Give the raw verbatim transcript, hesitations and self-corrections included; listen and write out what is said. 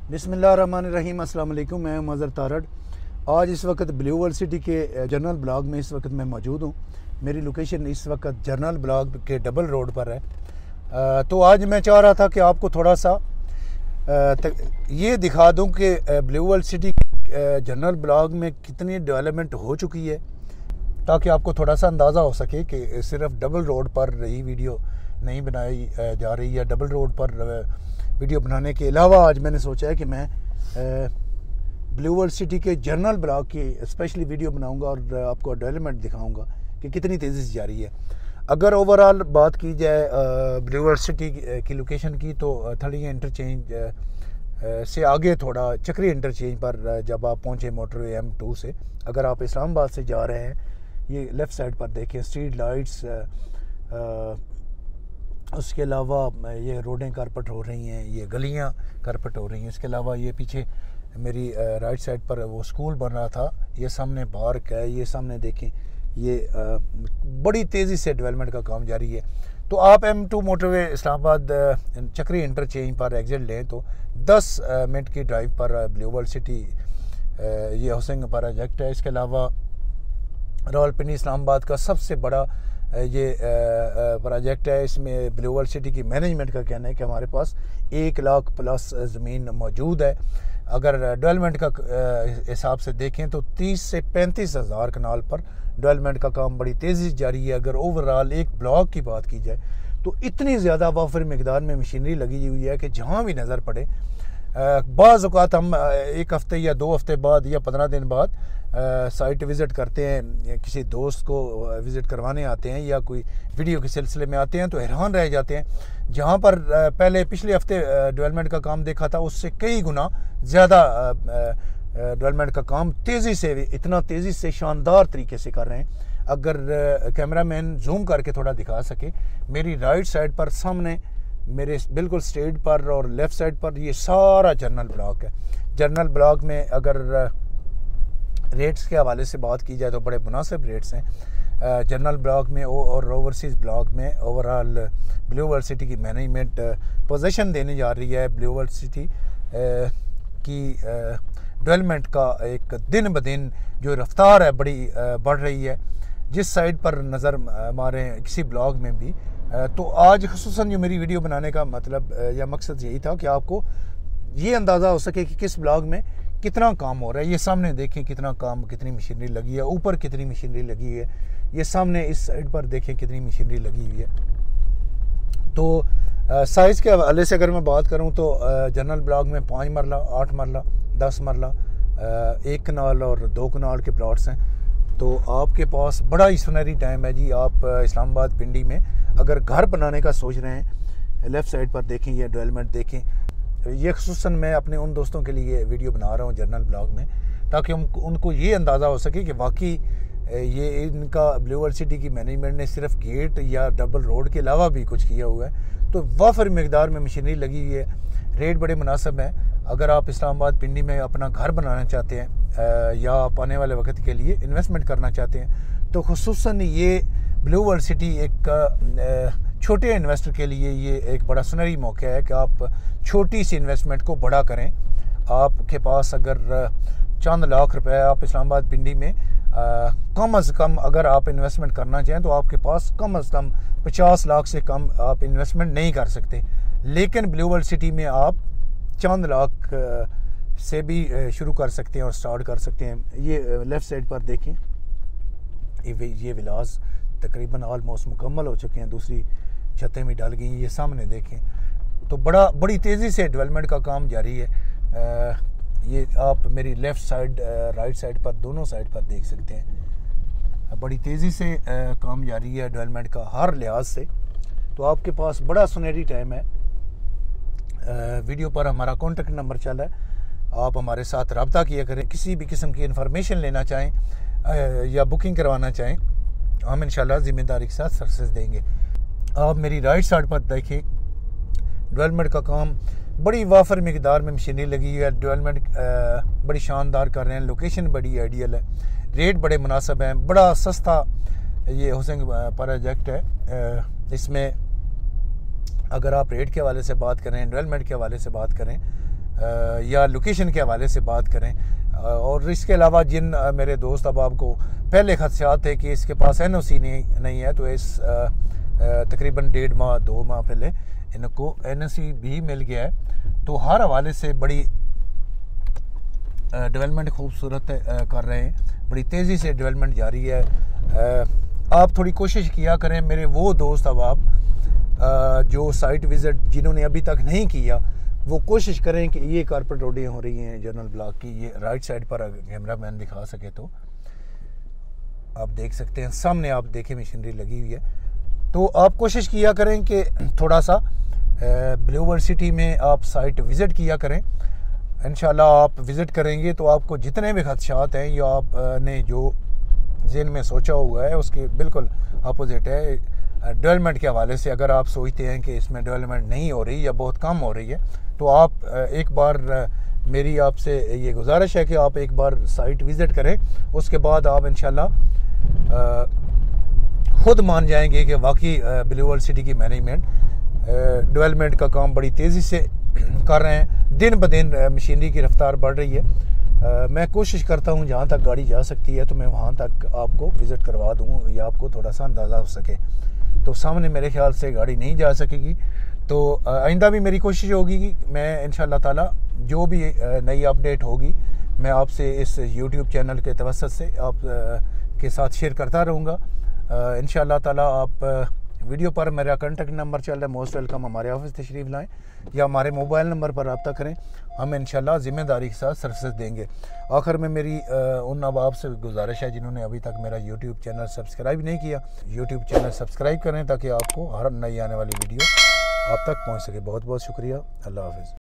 बिस्मिल्लाहिर्रहमानिर्रहीम, अस्सलाम वालेकुम। मैं मज़र तारड़। आज इस वक्त ब्लू वर्ल्ड सिटी के जनरल ब्लॉक में इस वक्त मैं मौजूद हूँ। मेरी लोकेशन इस वक्त जनरल ब्लॉक के डबल रोड पर है। आ, तो आज मैं चाह रहा था कि आपको थोड़ा सा आ, ये दिखा दूँ कि Blue World City general block में कितनी डेवलपमेंट हो चुकी है, ताकि आपको थोड़ा सा अंदाज़ा हो सके कि सिर्फ डबल रोड पर ही वीडियो नहीं बनाई जा रही है। डबल रोड पर वीडियो बनाने के अलावा आज मैंने सोचा है कि मैं ब्लू वर्ल्ड सिटी के जनरल ब्लॉक की स्पेशली वीडियो बनाऊंगा और आपको डेवलपमेंट दिखाऊंगा कि कितनी तेज़ी से जारी है। अगर ओवरऑल बात की जाए ब्लू वर्ल्ड सिटी की लोकेशन की, तो थड़ी इंटरचेंज से आगे थोड़ा चक्री इंटरचेंज पर जब आप पहुँचे मोटरवे एम टू से, अगर आप इस्लामाबाद से जा रहे हैं, ये लेफ़्ट साइड पर देखें स्ट्रीट लाइट्स, उसके अलावा ये रोडें कारपेट हो रही हैं, ये गलियां कारपेट हो रही हैं। इसके अलावा ये पीछे मेरी राइट साइड पर वो स्कूल बन रहा था, ये सामने पार्क है, ये सामने देखें, ये बड़ी तेज़ी से डेवलपमेंट का काम जारी है। तो आप एम टू मोटरवे इस्लामाबाद चक्री इंटरचेंज पर एग्जिट लें तो दस मिनट की ड्राइव पर ब्लू वर्ल्ड सिटी ये हाउसिंग प्रोजेक्ट है। इसके अलावा रावलपिंडी इस्लामाबाद का सबसे बड़ा ये प्रोजेक्ट है। इसमें ब्लू वर्ल्ड सिटी की मैनेजमेंट का कहना है कि हमारे पास एक लाख प्लस ज़मीन मौजूद है। अगर डेवलपमेंट का हिसाब से देखें तो तीस से पैंतीस हज़ार कनाल पर डेवलपमेंट का काम बड़ी तेज़ी से जारी है। अगर ओवरऑल एक ब्लॉक की बात की जाए तो इतनी ज़्यादा वाफर मकदार में मशीनरी लगी हुई है कि जहाँ भी नज़र पड़े, बाज़ औक़ात हम एक हफ़्ते या दो हफ़्ते बाद या पंद्रह दिन बाद साइट विज़िट करते हैं, किसी दोस्त को विज़िट करवाने आते हैं या कोई वीडियो के सिलसिले में आते हैं, तो हैरान रह जाते हैं। जहाँ पर पहले पिछले हफ्ते डेवलपमेंट का काम देखा था, उससे कई गुना ज़्यादा डेवलपमेंट का काम तेज़ी से, इतना तेज़ी से शानदार तरीके से कर रहे हैं। अगर कैमरामैन जूम करके थोड़ा दिखा सके, मेरी राइट साइड पर सामने मेरे बिल्कुल स्ट्रेट पर और लेफ़्ट साइड पर ये सारा जनरल ब्लॉक है। जनरल ब्लॉक में अगर रेट्स के हवाले से बात की जाए तो बड़े मुनासिब रेट्स हैं जनरल ब्लॉक में और ओवरसीज़ ब्लॉक में। ओवरऑल ब्लू वर्ल्ड सिटी की मैनेजमेंट पोजीशन देने जा रही है। ब्लू वर्ल्ड सिटी की डेवलपमेंट का एक दिन ब दिन जो रफ्तार है बड़ी बढ़ रही है। जिस साइड पर नज़र मारे किसी ब्लॉग में भी, तो आज ख़ुसूसन जो मेरी वीडियो बनाने का मतलब या मकसद यही था कि आपको ये अंदाज़ा हो सके कि किस ब्लॉग में कितना काम हो रहा है। ये सामने देखें कितना काम, कितनी मशीनरी लगी है, ऊपर कितनी मशीनरी लगी है, ये सामने इस साइड पर देखें कितनी मशीनरी लगी हुई है। तो साइज़ के हवाले से अगर मैं बात करूं तो जनरल ब्लॉक में पाँच मरला, आठ मरला, दस मरला, एक कनाल और दो कनाल के प्लॉट्स हैं। तो आपके पास बड़ा ही सुनहरी टाइम है जी। आप इस्लामाबाद पिंडी में अगर घर बनाने का सोच रहे हैं, लेफ़्ट साइड पर देखें, ये डेवलपमेंट देखें। ये ख़ुसूसन मैं अपने उन दोस्तों के लिए वीडियो बना रहा हूँ जनरल ब्लॉग में, ताकि उन, उनको ये अंदाज़ा हो सके कि वाकई ये इनका ब्लू वर्ल्ड सिटी की मैनेजमेंट ने सिर्फ गेट या डबल रोड के अलावा भी कुछ किया हुआ है। तो वाफर मकदार में मशीनरी लगी हुई है, रेट बड़े मुनासिब हैं। अगर आप इस्लामाबाद पिंडी में अपना घर बनाना चाहते हैं या आप आने वाले वक्त के लिए इन्वेस्टमेंट करना चाहते हैं, तो ख़ुसूसन ये ब्लू वर्ल्ड सिटी एक छोटे इन्वेस्टर के लिए ये एक बड़ा सुनहरी मौका है कि आप छोटी सी इन्वेस्टमेंट को बड़ा करें। आपके पास अगर चंद लाख रुपए आप इस्लामाबाद पिंडी में आ, कम अज़ कम अगर आप इन्वेस्टमेंट करना चाहें तो आपके पास कम अज़ कम पचास लाख से कम आप इन्वेस्टमेंट नहीं कर सकते। लेकिन ब्लू वर्ल्ड सिटी में आप चंद लाख से भी शुरू कर सकते हैं और स्टार्ट कर सकते हैं। ये लेफ़्ट साइड पर देखें, ये विलास तकरीबन ऑलमोस्ट मुकम्मल हो चुके हैं, दूसरी छतें भी डाल गई। ये सामने देखें, तो बड़ा बड़ी तेज़ी से डेवलपमेंट का काम जारी है। आ, ये आप मेरी लेफ़्ट साइड, राइट साइड पर, दोनों साइड पर देख सकते हैं, बड़ी तेज़ी से आ, काम जारी है डेवलपमेंट का हर लिहाज से। तो आपके पास बड़ा सुनहरी टाइम है। आ, वीडियो पर हमारा कॉन्टेक्ट नंबर चल है, आप हमारे साथ रब्ता किया करें। किसी भी किस्म की इन्फॉर्मेशन लेना चाहें आ, या बुकिंग करवाना चाहें, हम इंशाल्लाह ज़िम्मेदारी के साथ सर्विस देंगे। आप मेरी राइट साइड पर देखें, डेवलपमेंट का काम बड़ी वाफर मकदार में मशीनरी लगी है। डेवलपमेंट बड़ी शानदार कर रहे हैं, लोकेशन बड़ी आइडियल है, रेट बड़े मुनासिब हैं, बड़ा सस्ता ये हाउसिंग प्रोजेक्ट है। इसमें अगर आप रेट के हवाले से बात करें, डेवलपमेंट के हवाले से बात करें, या लोकेशन के हवाले से बात करें। और इसके अलावा जिन मेरे दोस्त अहबाब को पहले खदशात थे कि इसके पास एन ओ सी नहीं नहीं है, तो इस तकरीबन डेढ़ माह दो माह पहले इनको एन ओ सी भी मिल गया है। तो हर हवाले से बड़ी डेवलपमेंट खूबसूरत कर रहे हैं, बड़ी तेज़ी से डेवलपमेंट जारी है। आप थोड़ी कोशिश किया करें मेरे वो दोस्त अहबाब जो साइट विज़िट जिन्होंने अभी तक नहीं किया, वो कोशिश करें कि ये कारपेट रोडें हो रही हैं जनरल ब्लॉक की। ये राइट साइड पर कैमरा मैन दिखा सके तो आप देख सकते हैं, सामने आप देखें मशीनरी लगी हुई है। तो आप कोशिश किया करें कि थोड़ा सा ब्लू वर्ल्ड सिटी में आप साइट विज़िट किया करें। इंशाल्लाह आप विज़िट करेंगे तो आपको जितने भी खदशात हैं या आपने जो ज़हन में सोचा हुआ है उसके बिल्कुल अपोजिट है। डेवलपमेंट के हवाले से अगर आप सोचते हैं कि इसमें डेवलपमेंट नहीं हो रही या बहुत कम हो रही है, तो आप एक बार मेरी आपसे ये गुजारिश है कि आप एक बार साइट विज़िट करें। उसके बाद आप इंशाल्लाह खुद मान जाएंगे कि वाकई ब्लू वर्ल्ड सिटी की मैनेजमेंट डेवलपमेंट का काम बड़ी तेज़ी से कर रहे हैं। दिन ब दिन मशीनरी की रफ्तार बढ़ रही है। आ, मैं कोशिश करता हूं जहां तक गाड़ी जा सकती है तो मैं वहां तक आपको विज़िट करवा दूं या आपको थोड़ा सा अंदाज़ा हो सके। तो सामने मेरे ख्याल से गाड़ी नहीं जा सकेगी। तो आइंदा भी मेरी कोशिश होगी कि मैं इंशाल्लाह ताला जो भी नई अपडेट होगी मैं आपसे इस यूट्यूब चैनल के तवस्सुत से आप के साथ शेयर करता रहूँगा। इंशाल्लाह ताला आप वीडियो पर मेरा कॉन्टैक्ट नंबर चल रहा है, मोस्ट वेलकम हमारे ऑफिस तशरीफ़ लाएँ या हमारे मोबाइल नंबर पर रब्ता करें, हम इंशाल्लाह ज़िम्मेदारी के साथ सर्विस देंगे। आखिर में मेरी उन अहबाब से गुजारिश है जिन्होंने अभी तक मेरा यूट्यूब चैनल सब्सक्राइब नहीं किया, यूट्यूब चैनल सब्सक्राइब करें ताकि आपको हर नई आने वाली वीडियो आप तक पहुँच सके। बहुत बहुत शुक्रिया। अल्लाह हाफ़िज़।